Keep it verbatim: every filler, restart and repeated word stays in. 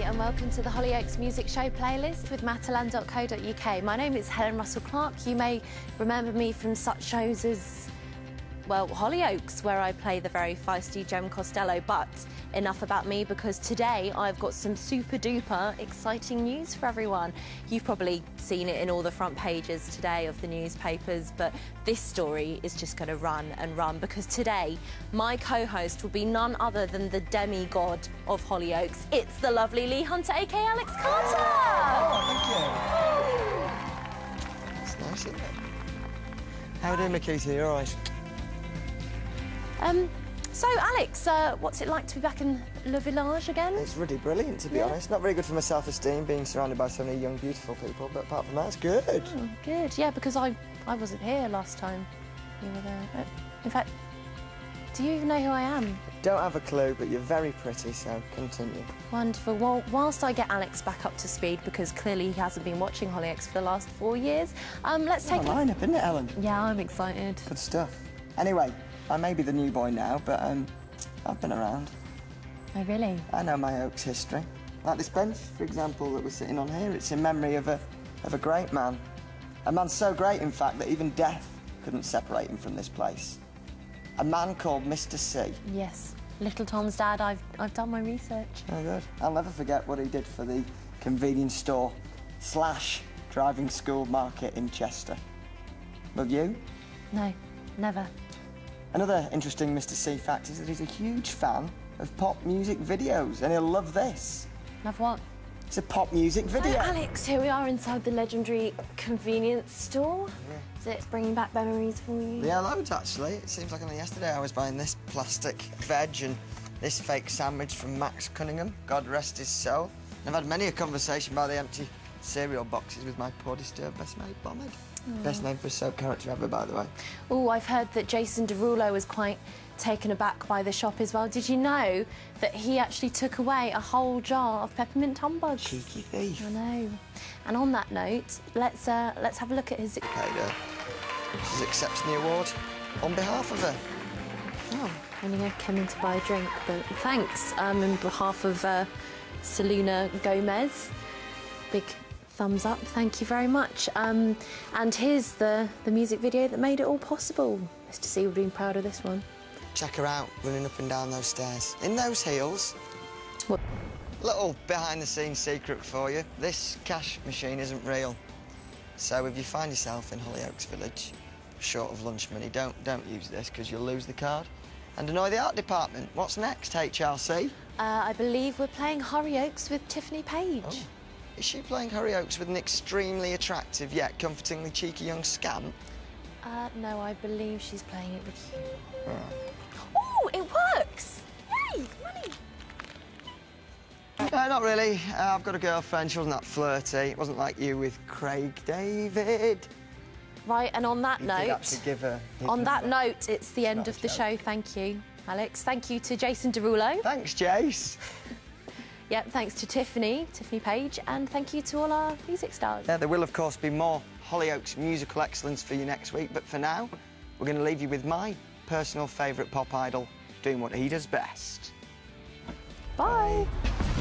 and welcome to the Hollyoaks Music Show playlist with matalan dot co dot U K. My name is Helen Russell-Clark. You may remember me from such shows as, well, Hollyoaks, where I play the very feisty Jem Costello, but enough about me, because today I've got some super duper exciting news for everyone. You've probably seen it in all the front pages today of the newspapers, but this story is just going to run and run, because today my co-host will be none other than the demigod of Hollyoaks. It's the lovely Lee Hunter, aka Alex Carter. Oh, thank you. That's nice, isn't it? How are you doing, Makita? You all right? Um, so, Alex, uh, what's it like to be back in Le Village again? It's really brilliant, to be yeah. honest. Not very good for my self-esteem, being surrounded by so many young, beautiful people, but apart from that, it's good. Oh, good, yeah, because I, I wasn't here last time you were there. But in fact, do you even know who I am? Don't have a clue, but you're very pretty, so continue. Wonderful. Well, whilst I get Alex back up to speed, because clearly he hasn't been watching Hollyoaks for the last four years, um, let's take... Oh, a lineup, isn't it, Ellen? Yeah, I'm excited. Good stuff. Anyway, I may be the new boy now, but um, I've been around. Oh, really? I know my Oaks history. Like this bench, for example, that we're sitting on here, it's in memory of a, of a great man. A man so great, in fact, that even death couldn't separate him from this place. A man called Mister C. Yes. Little Tom's dad, I've, I've done my research. Oh, good. I'll never forget what he did for the convenience store slash driving school market in Chester. Will you? No, never. Another interesting Mister C fact is that he's a huge fan of pop music videos, and he'll love this. Love what? It's a pop music video. So, Alex, here we are inside the legendary convenience store. Yeah. Is it bringing back memories for you? Yeah, loads, actually. It seems like only yesterday I was buying this plastic veg and this fake sandwich from Max Cunningham, God rest his soul. And I've had many a conversation by the empty cereal boxes with my poor disturbed best mate, Bombed. Mm. Best name for a soap character ever, by the way. Oh, I've heard that Jason Derulo was quite taken aback by the shop as well. Did you know that he actually took away a whole jar of peppermint humbugs? Cheeky thief. I know. And on that note, let's uh, let's have a look at his... Paid her. She's accepting the award on behalf of her. Oh, only I came in to buy a drink, but thanks. Um, on behalf of uh, Selena Gomez, big thumbs up, thank you very much. Um, and here's the, the music video that made it all possible. Mister C would be proud of this one. Check her out, running up and down those stairs. In those heels. What? Little behind-the-scenes secret for you. This cash machine isn't real. So if you find yourself in Hollyoaks Village, short of lunch money, don't, don't use this, because you'll lose the card. And annoy the art department. What's next, H R C? Uh, I believe we're playing Hollyoaks with Tiffany Page. Oh. Is she playing Hollyoaks with an extremely attractive yet comfortingly cheeky young scamp? Uh, no, I believe she's playing it with you. Oh, oh it works! Yay, money! Uh, not really. Uh, I've got a girlfriend. She wasn't that flirty. It wasn't like you with Craig David. Right, and on that you note... did actually give her on that note, it's the end of the joke. show. Thank you, Alex. Thank you to Jason Derulo. Thanks, Jace. Yep, thanks to Tiffany, Tiffany Page, and thank you to all our music stars. Yeah, there will, of course, be more Hollyoaks musical excellence for you next week, but for now, we're going to leave you with my personal favourite pop idol doing what he does best. Bye. Bye.